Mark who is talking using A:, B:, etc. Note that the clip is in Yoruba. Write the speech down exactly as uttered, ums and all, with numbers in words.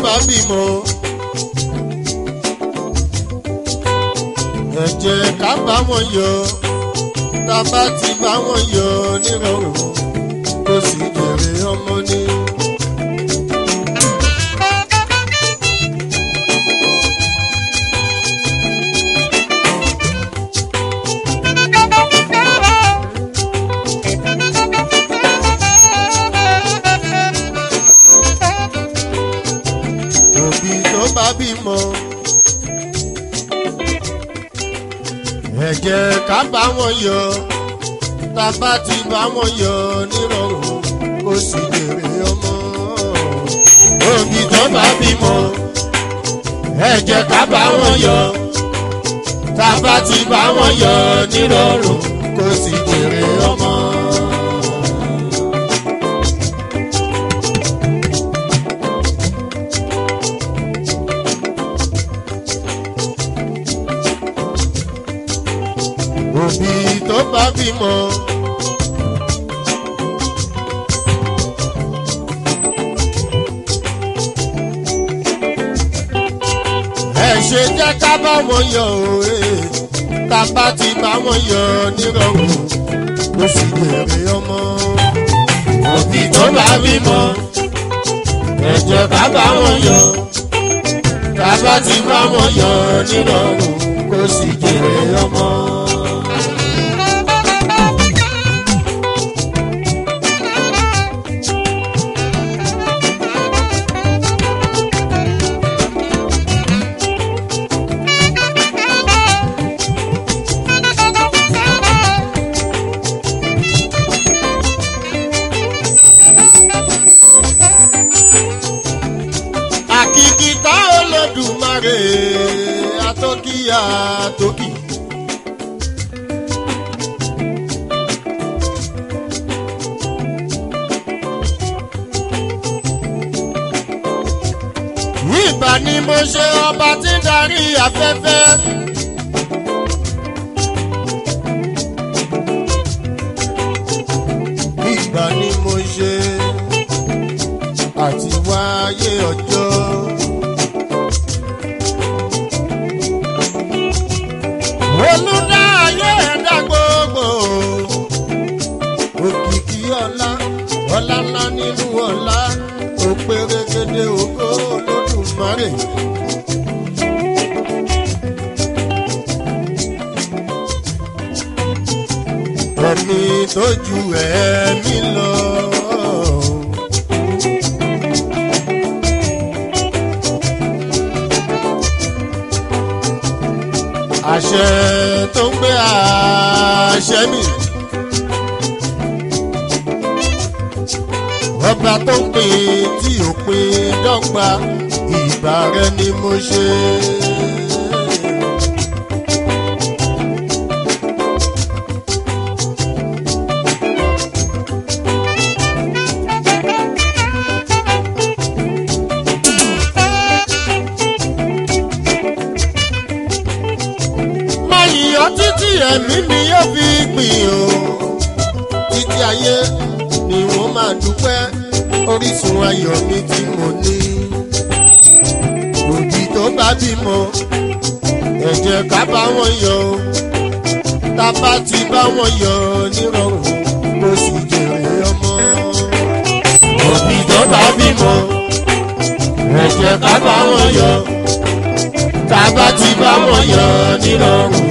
A: bá bímọ ẹ jẹ́ ká bá wọn yọ̀ tá a bá ti bá wọn yọ̀ nírọ̀rùn kó sì jèrè ọmọ ní. Òbí tó bá bímọ ẹ jẹ́ ká bá wọn yọ̀ tá a bá ti bá wọn yọ̀ nírọ̀rùn kó sì jèrè ọmọ. Òbí tó bá bímọ ẹ jẹ́ ká bá wọn yọ̀ tá a bá ti bá wọn yọ̀ nírọ̀rùn kó sì jèrè ọmọ. Òbí tó bá bímọ ẹ ṣe jẹ́ ká bá wọn yọ̀ òwe tá a bá ti bá wọn yọ̀ nírọ̀rùn kó sì jèrè ọmọ. Òbí tó bá bímọ ẹ jẹ́ ká bá wọn yọ̀ tá a bá ti bá wọn yọ̀ nírọ̀rùn kó sì jèrè ọmọ. Àkìkìtà Olódùmarè àtòkì àtòkì. Ìbà ni mo ṣe ọba tí ń darí afẹ́fẹ́. Ìbà ni mo ṣe àti wáyé ọjọ́. Olùdá ayé ẹ̀dá gbogbo òkìkí ọlá ọlá ńlá nínú ọlá òpèrègèdè ògo Olódùmarè. Ẹ̀mí tó ju ẹ̀mí lọ. Àṣẹ tó ń gbé àṣẹ mi. Ọba tó ń pè tí ò pè dọ́gba ìbà rẹ ni mo ṣe. Títí ẹ̀mí mi yóò fi gbìn o títí ayé ni wọ́n máa dúpẹ́ orísun ayọ̀ mi tí mo ní. Òbí tó bá bímọ ẹ jẹ́ ká bá wọn yọ̀ tá a bá ti bá wọn yọ̀ nírọ̀rùn kó sì jèrè ọmọ. Òbí tó bá bímọ ẹ jẹ́ ká bá wọn yọ̀ tá a bá ti bá wọn yọ̀ nírọ̀rùn